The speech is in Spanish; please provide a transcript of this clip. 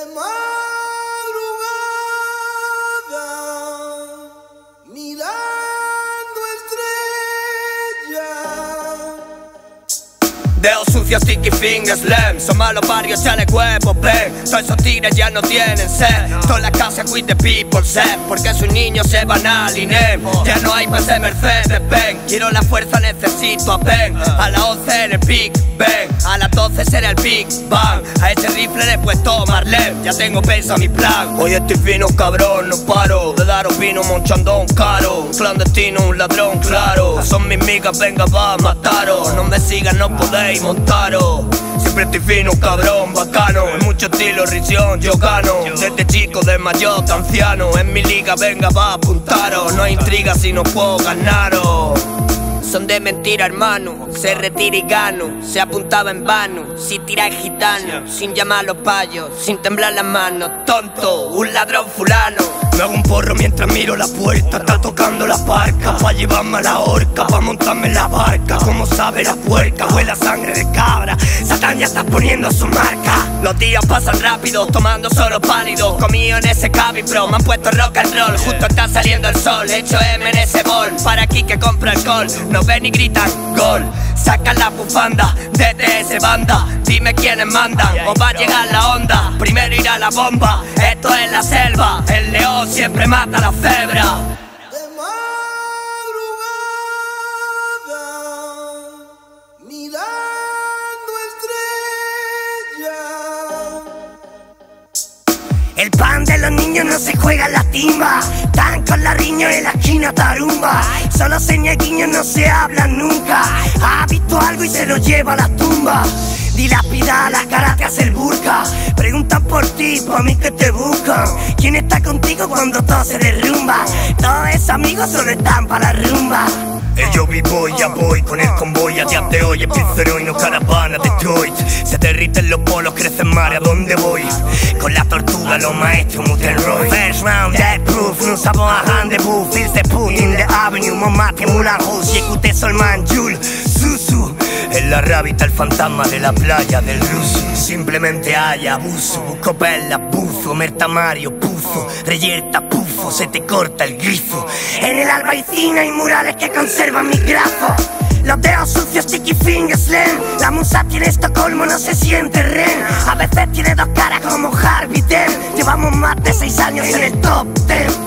madrugada, mirando estrellas. Dedos sucios, sticky fingers, slam. Son malos barrios, chale huevos, ven. Todos esos tigres ya no tienen sed. Toda la casa with the people set. Porque sus niños se van al INEM. Ya no hay más de Mercedes, ven. Quiero la fuerza, necesito a Ben. A las 11 en el Big Ben. A las 12 será el Big Bang. A ese rifle le he puesto Marlene. Ya tengo pensado mi plan. Hoy estoy fino, cabrón, no paro de daros vino, monchandón caro. Un clandestino, un ladrón, claro. Son mis migas, venga, va a mataros. No me sigan, no podéis montaros. Siempre estoy fino, cabrón, bacano. En mucho estilo, risión, yo gano. Desde chico, de mayor hasta anciano. En mi liga, venga, va a apuntaros. No hay intriga si no puedo ganaros. Son de mentira, hermano. Se retira y gano. Se apuntaba en vano. Si tiráis gitano, sin llamar a los payos, sin temblar las manos. Tonto, un ladrón fulano. Me hago un porro mientras miro la puerta. Está tocando la parca, pa' llevarme a la horca, pa' montarme en la barca. Como sabe la puerca, huele a sangre de cabra. Satán ya está poniendo su marca. Los días pasan rápido, tomando solo pálidos. Comido en ese cabi, bro, me han puesto rock and roll. Justo está saliendo el sol, hecho M en ese bol. Para aquí que compra alcohol, no ven y gritan gol. Sacan la bufanda, DTS banda. Dime quiénes mandan, o va a llegar la onda. Primero irá la bomba, esto es la selva. El león siempre mata a la cebra. De madrugada, mirando estrellas. El pan de los niños no se juega en la timba. Están con la riña en la esquina tarumba. Solo señas y guiños, no se hablan nunca. Ha visto algo y se lo lleva a la tumba. Dilapida la cara, te hace el burka. Preguntan por ti, por mí que te buscan. ¿Quién está contigo cuando todo se derrumba? Todos esos amigos solo están para la rumba. Yo vivo y ya voy con el convoy a día de hoy. Empiezo heroíno, caravana, Detroit. Se derriten los polos, crecen mares, ¿a dónde voy? Con la tortuga, los maestros, Mutenroy. First round, dead proof, nous avons un rendez-vous. Fils de pute in the avenue, Montmartre, Moulin Rouge. Y écoutez Solman, Jules, Susu. En la rabita el fantasma de la playa del ruso. Simplemente hay abuso, busco perla, buzo, mertamario, puzo, reyerta, pufo, se te corta el grifo. En el Albaicín hay murales que conservan mi grafo. Los dedos sucios, sticky fingers, slam. La musa tiene Estocolmo, no se siente ren. A veces tiene dos caras como Harvey Dent. Llevamos más de 6 años en el top 10.